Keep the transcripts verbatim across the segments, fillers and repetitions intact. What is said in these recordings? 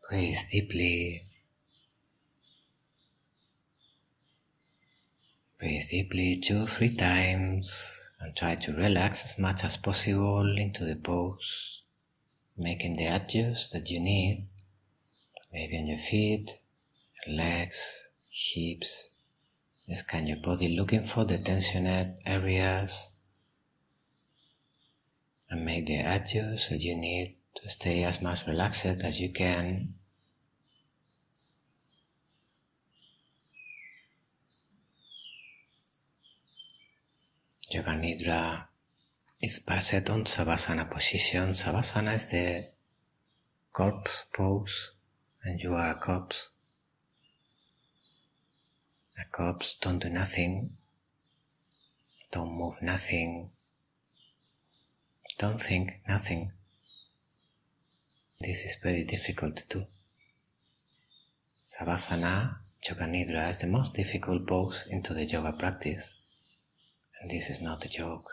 Breathe deeply. Breathe deeply two, three times and try to relax as much as possible into the pose, making the adjust that you need, maybe on your feet, legs, hips. Scan your body looking for the tensioned areas and make the adjust that you need to stay as much relaxed as you can. Yoga Nidra is based on Savasana position. Savasana is the corpse pose and you are a corpse. A corpse don't do nothing, don't move nothing, don't think nothing. This is very difficult to do. Savasana, Yoga Nidra is the most difficult pose into the yoga practice. And this is not a joke.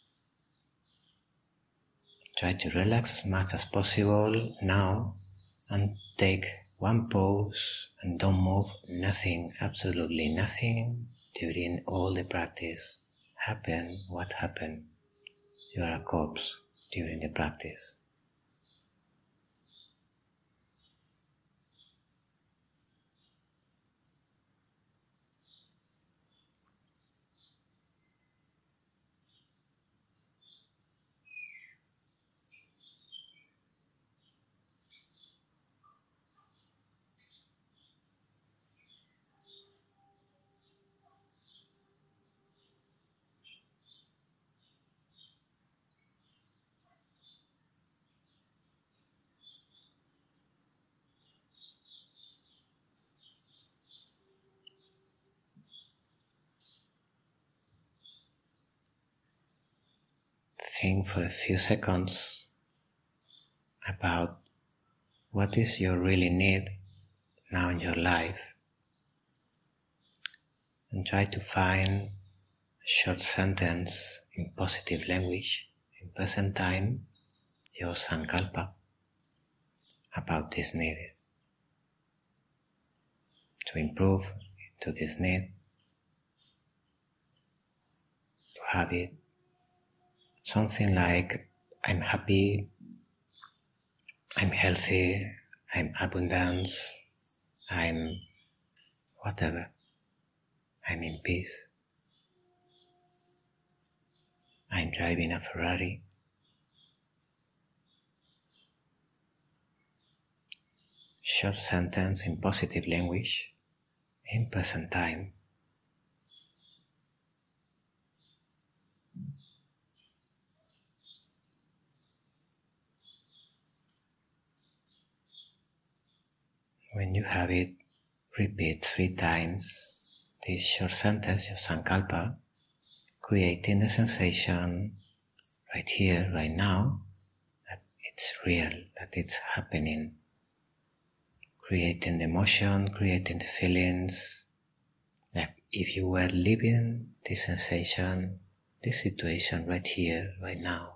Try to relax as much as possible now and take one pose and don't move nothing, absolutely nothing during all the practice. Happen what happened. You are a corpse during the practice. Think for a few seconds about what is your really need now in your life and try to find a short sentence in positive language, in present time, your sankalpa about this need to improve into this need, to have it something like I'm happy, I'm healthy, I'm abundance, I'm whatever, I'm in peace, I'm driving a Ferrari. Short sentence in positive language, in present time. When you have it, repeat three times this short sentence, your sankalpa, creating the sensation right here, right now, that it's real, that it's happening. Creating the emotion, creating the feelings, like if you were living this sensation, this situation right here, right now.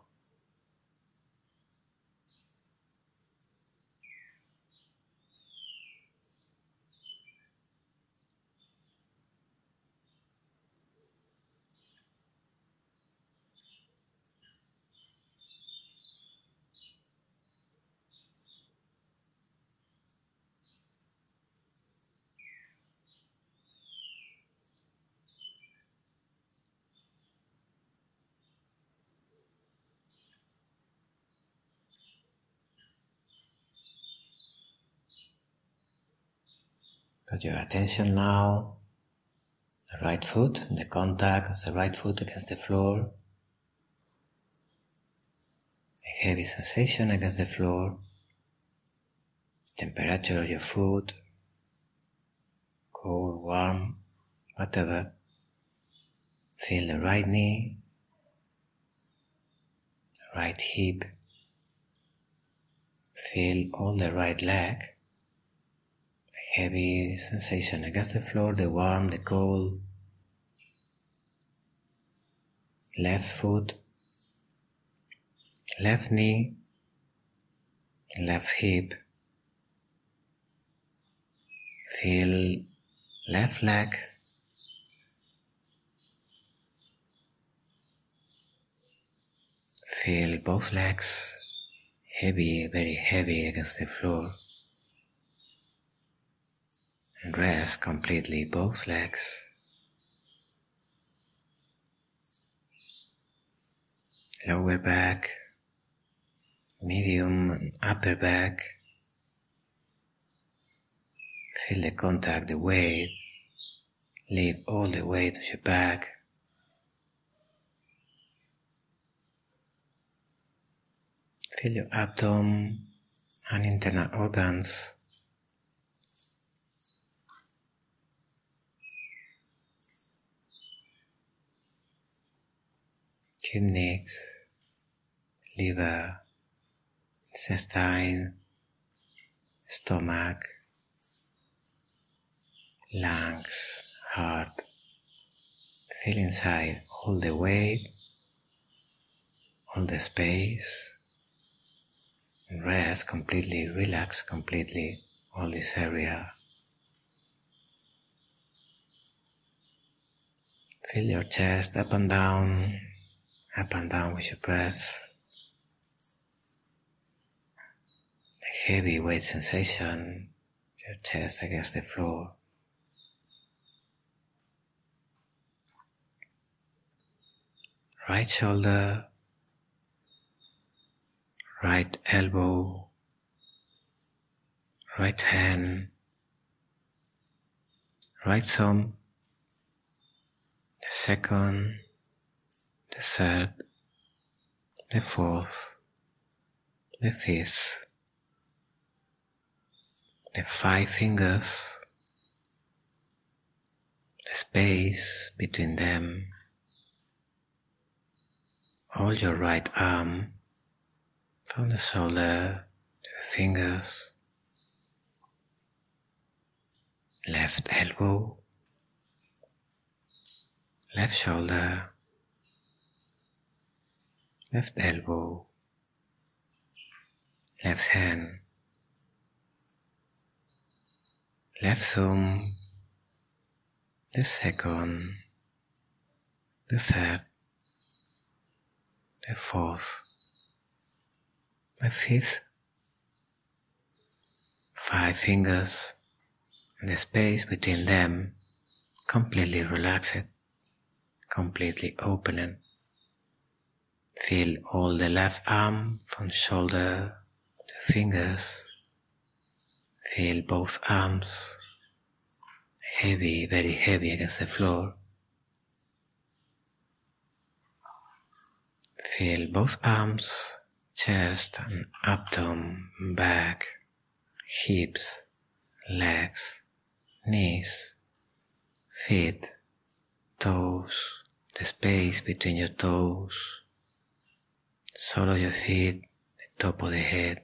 Put your attention now, the right foot, the contact of the right foot against the floor, a heavy sensation against the floor, temperature of your foot, cold, warm, whatever. Feel the right knee, the right hip, feel all the right leg, the heavy sensation against the floor, the warm, the cold, left foot, left knee, left hip, Feel left leg, feel both legs heavy, very heavy against the floor, and rest completely both legs. Lower back, medium and upper back. Feel the contact, the weight. Leave all the weight of your back. Feel your abdomen and internal organs. Kidneys, liver, intestine, stomach, lungs, heart. Feel inside all the weight, all the space, and rest completely, relax completely all this area. Feel your chest up and down, up and down with your breath. The heavy weight sensation, your chest against the floor. Right shoulder, right elbow, right hand, right thumb, the second, the third, the fourth, the fifth, the five fingers, the space between them, all your right arm, from the shoulder to the fingers, left elbow, left shoulder, left elbow, left hand, left thumb, the second, the third, the fourth, the fifth, five fingers, and the space between them completely relaxed, completely open. Feel all the left arm from shoulder to fingers. Feel both arms heavy, very heavy against the floor. Feel both arms, chest and abdomen, back, hips, legs, knees, feet, toes, the space between your toes, sole of your feet, the top of the head.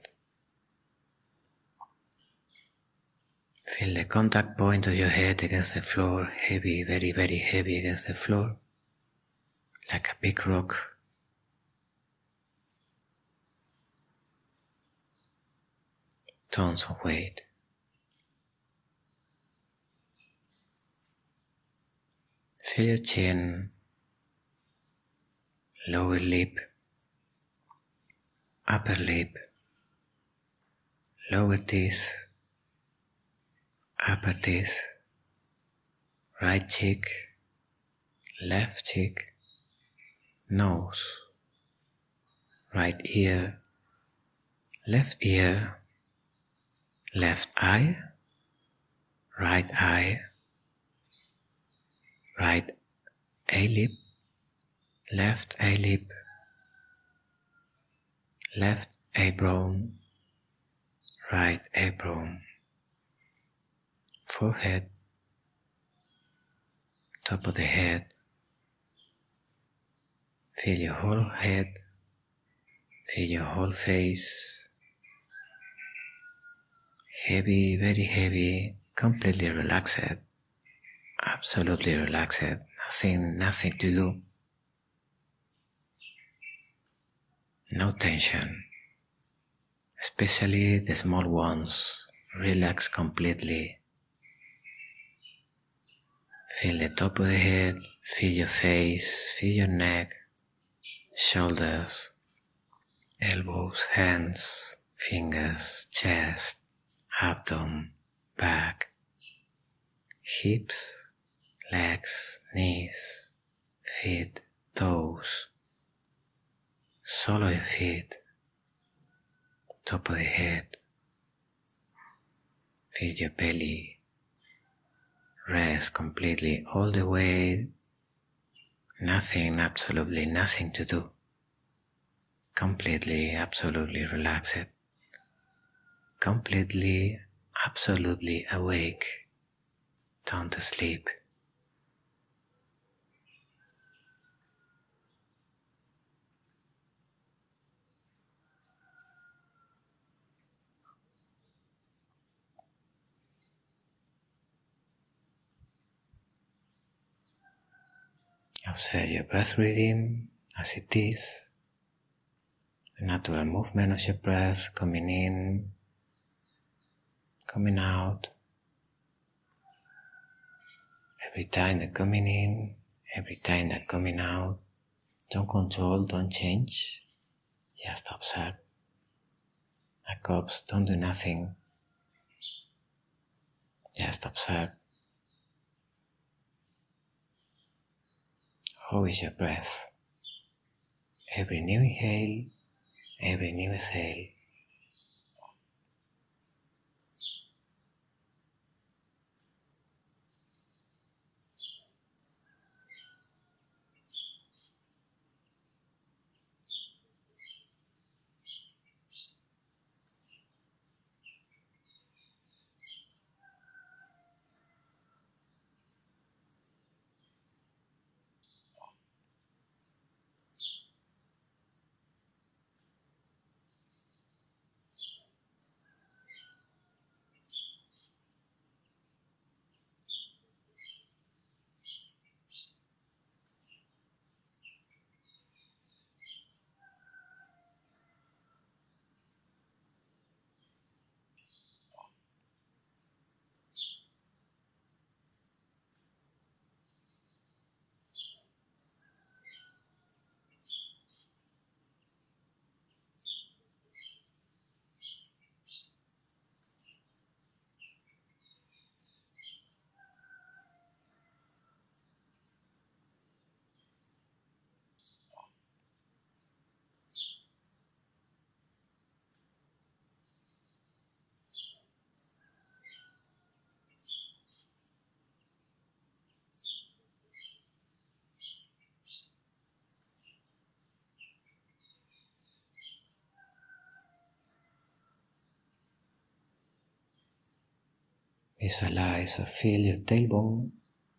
Feel the contact point of your head against the floor, heavy, very, very heavy against the floor, like a big rock. Tons of weight. Feel your chin, lower lip, upper lip, lower teeth, upper teeth, right cheek, left cheek, nose, right ear, left ear, left eye, right eye, right eyelid, left eyelid, left eyebrow, right eyebrow, forehead, top of the head. Feel your whole head, feel your whole face, heavy, very heavy, completely relaxed, absolutely relaxed, nothing, nothing to do, no tension, especially the small ones, relax completely, Feel the top of the head, feel your face, feel your neck, shoulders, elbows, hands, fingers, chest, abdomen, back, hips, legs, knees, feet, toes, sole of your feet, top of the head. Feel your belly rest completely all the way. Nothing, absolutely nothing to do. Completely, absolutely relaxed. Completely, absolutely awake. Down to sleep. Observe your breath rhythm as it is. The natural movement of your breath coming in, coming out. Every time that coming in, every time that coming out. Don't control, don't change. Just observe. Like cups, don't do nothing. Just observe. How is your breath? Every new inhale, every new exhale. Visualize or feel your tailbone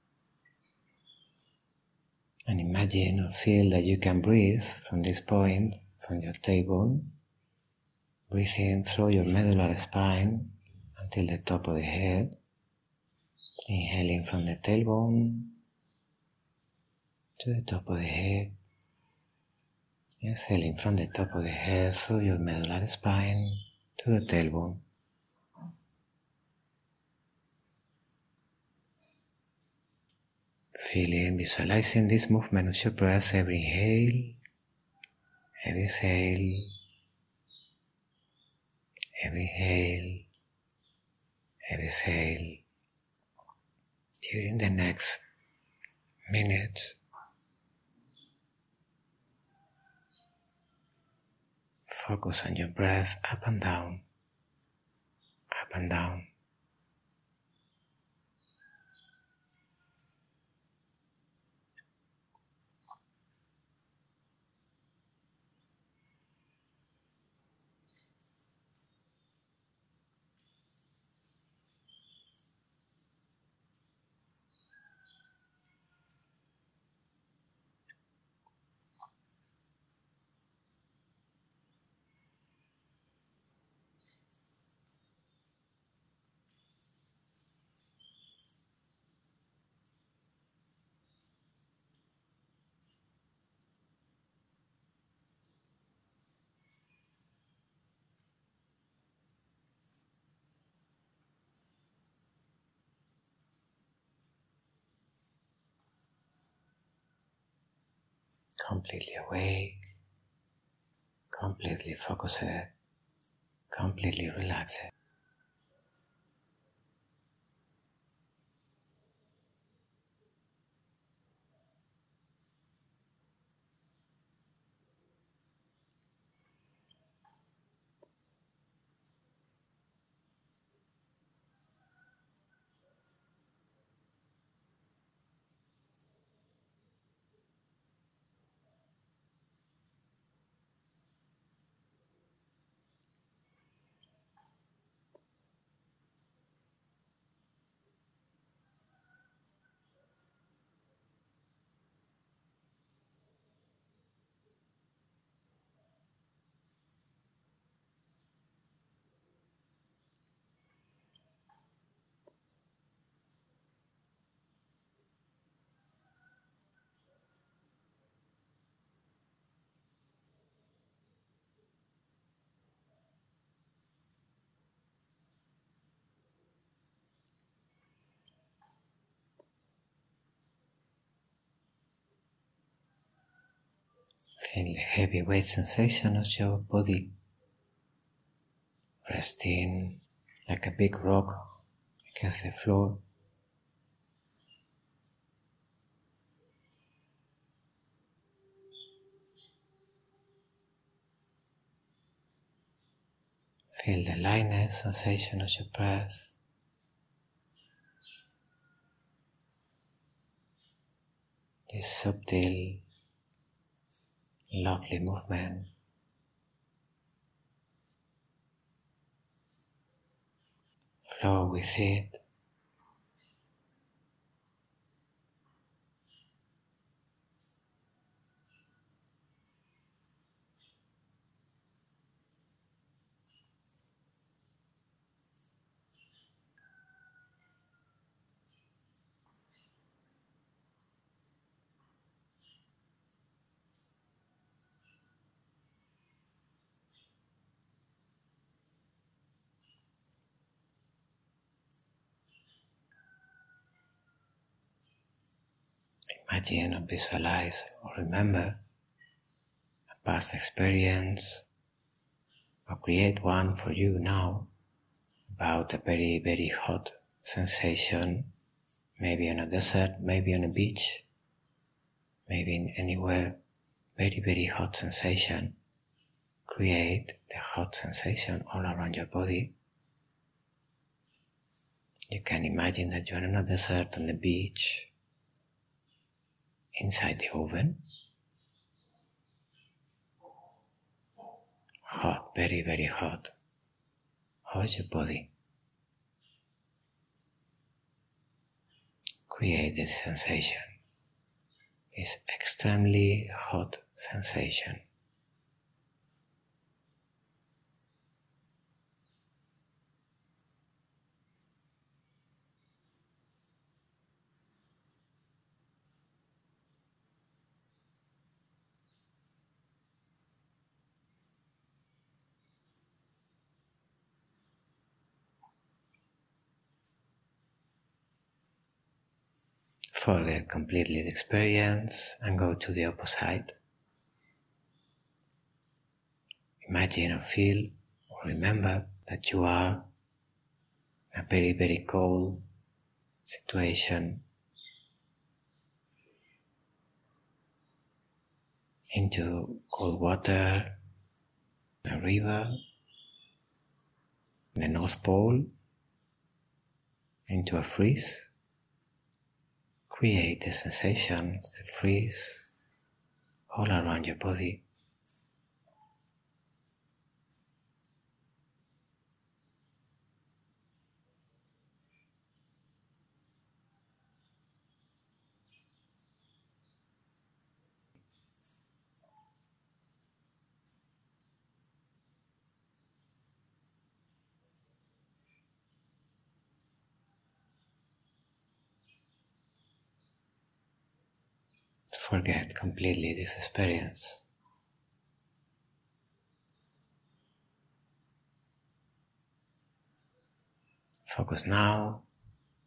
and imagine or feel that you can breathe from this point, from your tailbone, breathing through your medullary spine until the top of the head, inhaling from the tailbone to the top of the head, exhaling from the top of the head through your medullary spine to the tailbone. Feeling, visualizing this movement of your breath, every inhale, every exhale, every inhale, every exhale. During the next minute, focus on your breath up and down, up and down. completely awake, completely focused, completely relaxed. Feel the heavy weight sensation of your body resting like a big rock against the floor. Feel the lightness sensation of your breath. This subtle, lovely movement. Flow with it. Imagine or visualize or remember a past experience or create one for you now about a very, very hot sensation, maybe on a desert, maybe on a beach, maybe in anywhere, very, very hot sensation. Create the hot sensation all around your body. You can imagine that you're in a desert on the beach, inside the oven. Hot, very, very hot. How is your body? Create this sensation, this extremely hot sensation. Forget completely the experience and go to the opposite. Imagine or feel or remember that you are in a very, very cold situation, into cold water, a river, the North Pole, into a freeze. Create the sensations, the freeze, all around your body. Forget completely this experience. Focus now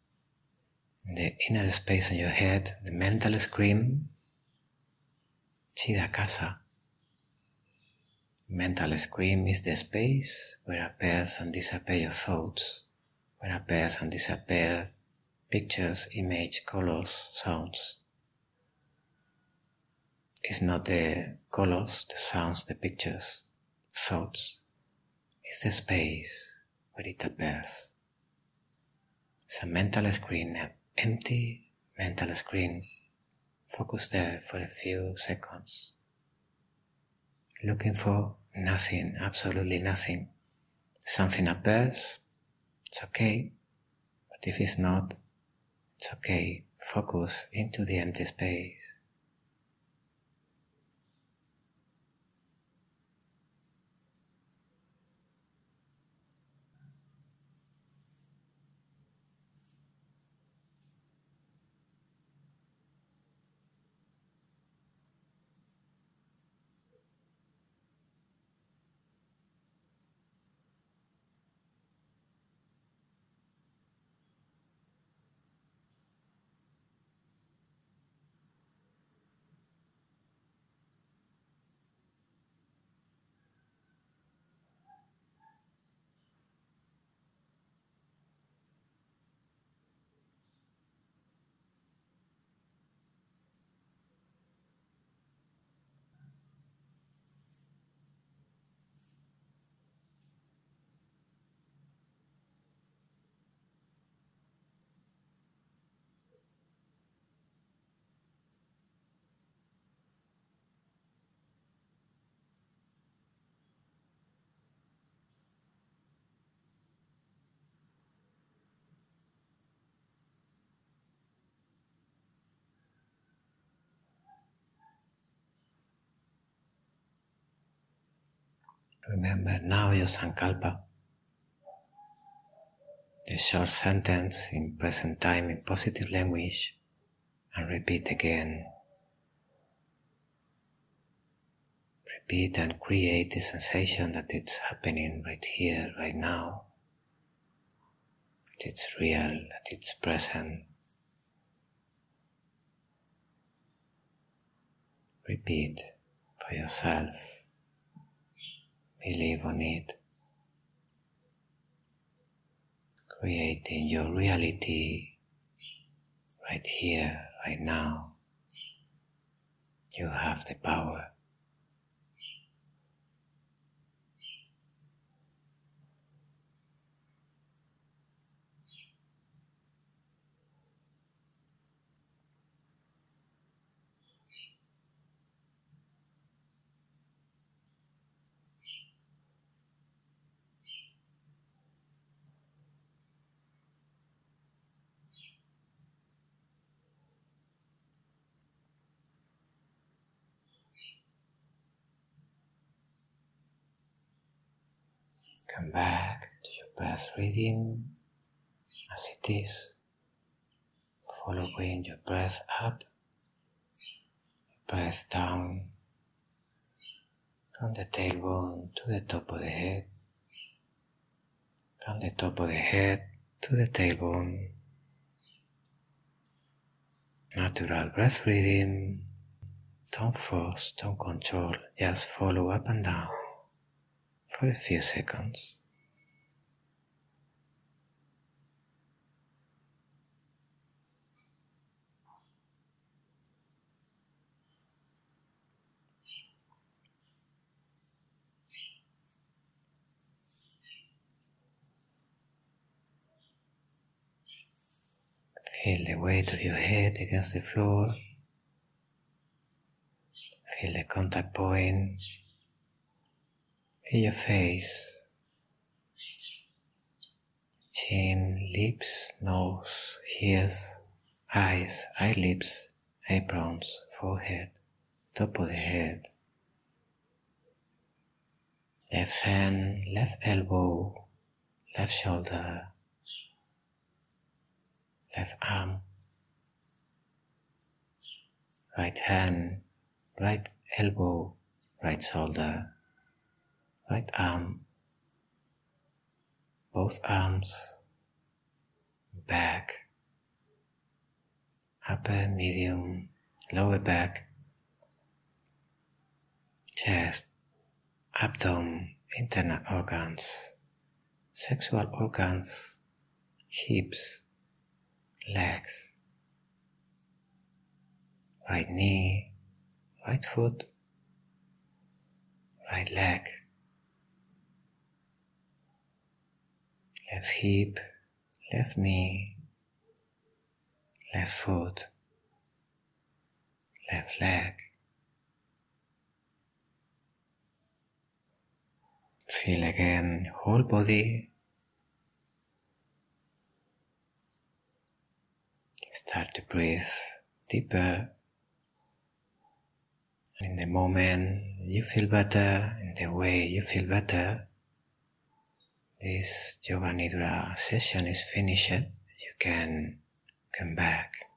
in the inner space in your head, the mental screen Chidakasa. Mental screen is the space where appears and disappear your thoughts, where appears and disappear pictures, image, colors, sounds. It's not the colors, the sounds, the pictures, thoughts. It's the space where it appears. It's a mental screen, an empty mental screen. Focus there for a few seconds. Looking for nothing, absolutely nothing. Something appears, it's okay. But if it's not, it's okay. Focus into the empty space. Remember now your sankalpa, the short sentence in present time in positive language, and repeat again. Repeat and create the sensation that it's happening right here, right now. That it's real, that it's present. Repeat for yourself. Believe on it. Creating your reality right here, right now. You have the power. Come back to your breath rhythm as it is, following your breath up, your breath down, from the tailbone to the top of the head, from the top of the head to the tailbone. Natural breath rhythm, don't force, don't control, just follow up and down for a few seconds. Feel the weight of your head against the floor. Feel the contact point in your face. Chin, lips, nose, ears, eyes, eyelids, eyebrows, forehead, top of the head. Left hand, left elbow, left shoulder, left arm, right hand, right elbow, right shoulder, right arm, both arms, back, upper, medium, lower back, chest, abdomen, internal organs, sexual organs, hips, legs, right knee, right foot, right leg, left hip, left knee, left foot, left leg. Feel again whole body. Start to breathe deeper. And in the moment you feel better, in the way you feel better, this Yoga Nidra session is finished. You can come back.